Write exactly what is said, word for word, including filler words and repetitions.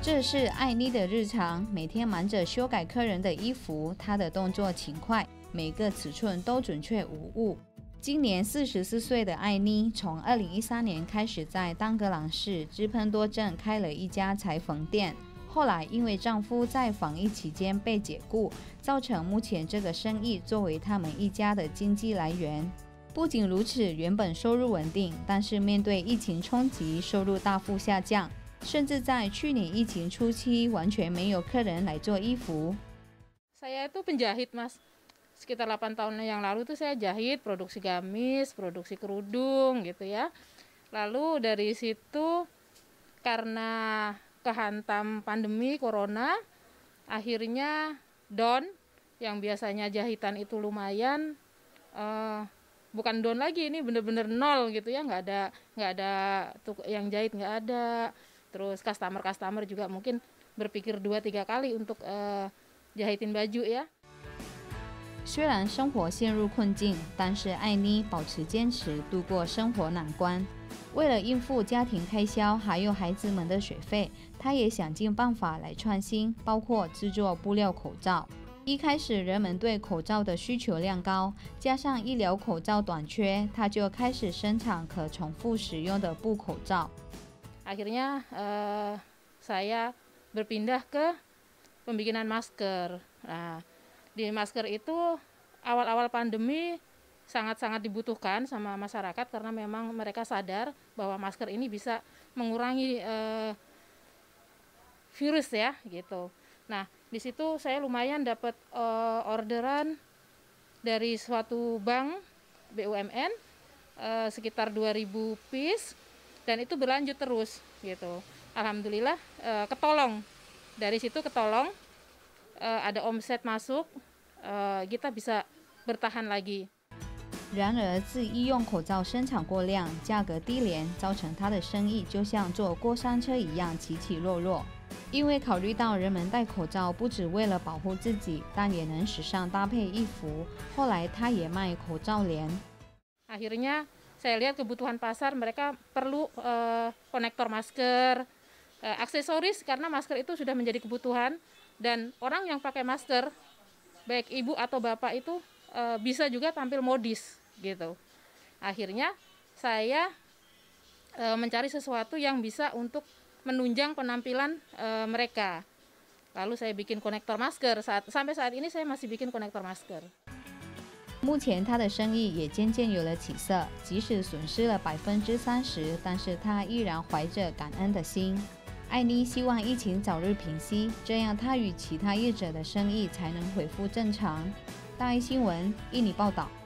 这是艾妮的日常，每天忙着修改客人的衣服，她的动作勤快，每个尺寸都准确无误。今年四十四岁的艾妮，从二零一三年开始在当格朗市芝喷多镇开了一家裁缝店，后来因为丈夫在防疫期间被解雇，造成目前这个生意作为他们一家的经济来源。不仅如此，原本收入稳定，但是面对疫情冲击，收入大幅下降，甚至在去年疫情初期完全没有客人来做衣服。 Saya itu penjahit, Mas. Sekitar delapan tahun yang lalu tuh saya jahit, produksi gamis, produksi kerudung gitu ya. Lalu dari situ karena kehantam pandemi corona, akhirnya down. Yang biasanya jahitan itu lumayan, eh, bukan down lagi, ini bener-bener nol gitu ya, nggak ada nggak ada tuh yang jahit nggak ada. Terus customer-customer juga mungkin berpikir dua tiga kali untuk eh, jahitin baju ya. 虽然生活陷入困境，但是艾妮保持坚持，度过生活难关。为了应付家庭开销，还有孩子们的学费，她也想尽办法来创新，包括制作布料口罩。一开始人们对口罩的需求量高，加上医疗口罩短缺，她就开始生产可重复使用的布口罩。 Akhirnya eh, saya berpindah ke pembikinan masker. Nah, di masker itu awal-awal pandemi sangat-sangat dibutuhkan sama masyarakat karena memang mereka sadar bahwa masker ini bisa mengurangi eh, virus ya gitu. Nah, di situ saya lumayan dapat eh, orderan dari suatu bank B U M N eh, sekitar dua ribu piece dan itu berlanjut terus gitu. Alhamdulillah eh, ketolong. Dari situ ketolong ada omset masuk, kita bisa bertahan lagi。 然而，自医用口罩生产过量，价格低廉，造成他的生意就像坐过山车一样起起落落。因为考虑到人们戴口罩不只为了保护自己，但也能时尚搭配衣服，后来他也卖口罩帘。 Akhirnya saya lihat kebutuhan pasar, mereka perlu uh, konektor masker, uh, aksesoris karena masker itu sudah menjadi kebutuhan. Dan orang yang pakai masker, baik ibu atau bapak itu e, bisa juga tampil modis gitu. Akhirnya saya e, mencari sesuatu yang bisa untuk menunjang penampilan e, mereka. Lalu saya bikin konektor masker. Saat, sampai saat ini saya masih bikin konektor masker. 目前他的生意也渐渐有了起色，即使损失了百分之三十，但是他依然怀着感恩的心。艾妮希望疫情早日平息，这样她与其他业者的生意才能恢复正常。大爱新闻印尼报道。